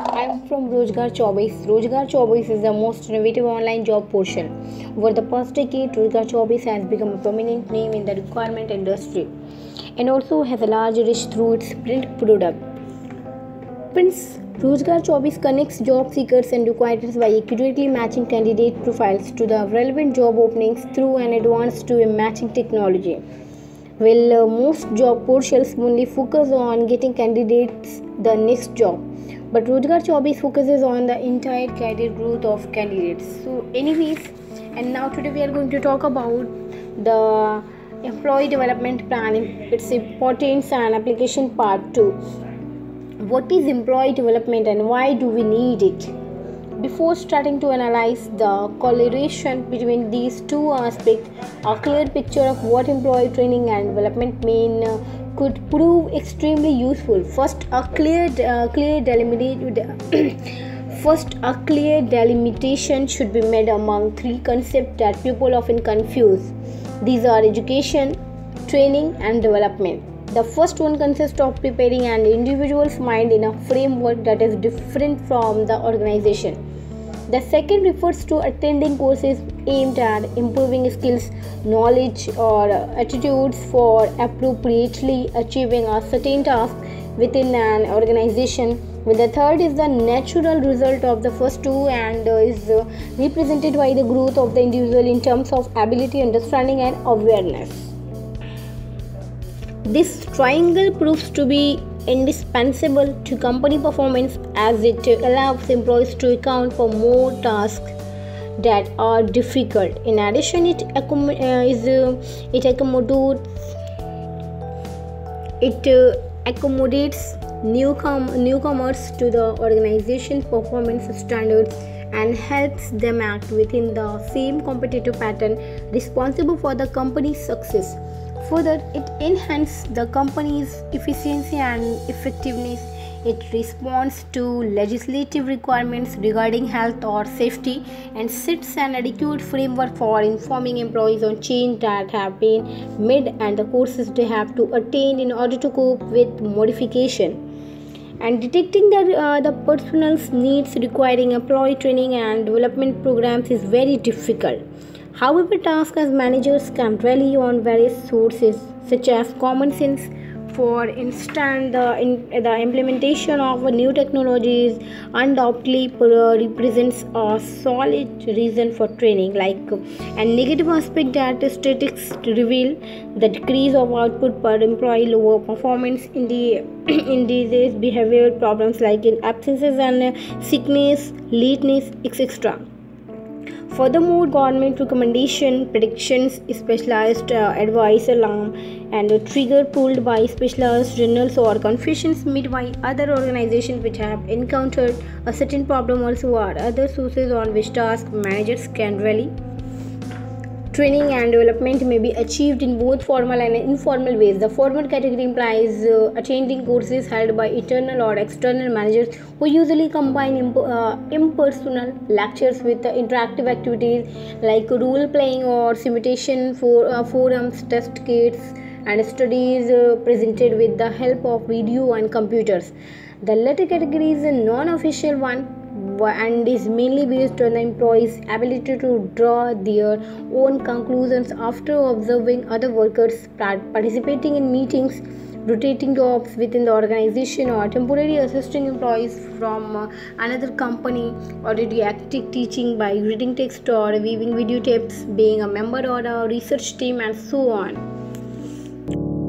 I'm from ROJGAR24. ROJGAR24 is the most innovative online job portal. Over the past decade, ROJGAR24 has become a prominent name in the requirement industry and also has a large reach through its print product. Prince ROJGAR24 connects job seekers and recruiters by accurately matching candidate profiles to the relevant job openings through an advanced matching technology. While most job portals only focus on getting candidates the next job, but ROJGAR24 focuses on the entire career growth of candidates. So, anyways, and now today we are going to talk about the employee development plan, its importance and application part 2. What is employee development and why do we need it? Before starting to analyze the correlation between these two aspects, a clear picture of what employee training and development mean could prove extremely useful. First, a clear delimitation should be made among three concepts that people often confuse. These are education, training, and development. The first one consists of preparing an individual's mind in a framework that is different from the organization. The second refers to attending courses aimed at improving skills, knowledge, or attitudes for appropriately achieving a certain task within an organization. While the third is the natural result of the first two and is represented by the growth of the individual in terms of ability, understanding, and awareness. This triangle proves to be indispensable to company performance as it allows employees to account for more tasks that are difficult. In addition, it accommodates newcomers to the organization's performance standards and helps them act within the same competitive pattern responsible for the company's success. Further, it enhances the company's efficiency and effectiveness. It responds to legislative requirements regarding health or safety and sets an adequate framework for informing employees on change that have been made and the courses they have to attain in order to cope with modification. And detecting the personal's needs requiring employee training and development programs is very difficult. However, tasks as managers can rely on various sources such as common sense. For instance, the implementation of new technologies undoubtedly represents a solid reason for training. Like a negative aspect that statistics reveal the decrease of output per employee, lower performance in these behavioral problems like in absences and sickness, lateness, etc. Furthermore, government recommendation, predictions, specialized advice, alarm, and a trigger pulled by specialized journals or confessions made by other organizations which have encountered a certain problem also are other sources on which task managers can rely. Training and development may be achieved in both formal and informal ways. The formal category implies attending courses held by internal or external managers who usually combine impersonal lectures with interactive activities like role playing or simulation forums, test kits, and studies presented with the help of video and computers. The latter category is a non-official one and is mainly based on the employee's ability to draw their own conclusions after observing other workers, participating in meetings, rotating jobs within the organization, or temporarily assisting employees from another company, or didactic teaching by reading text or viewing video tapes, being a member of a research team, and so on.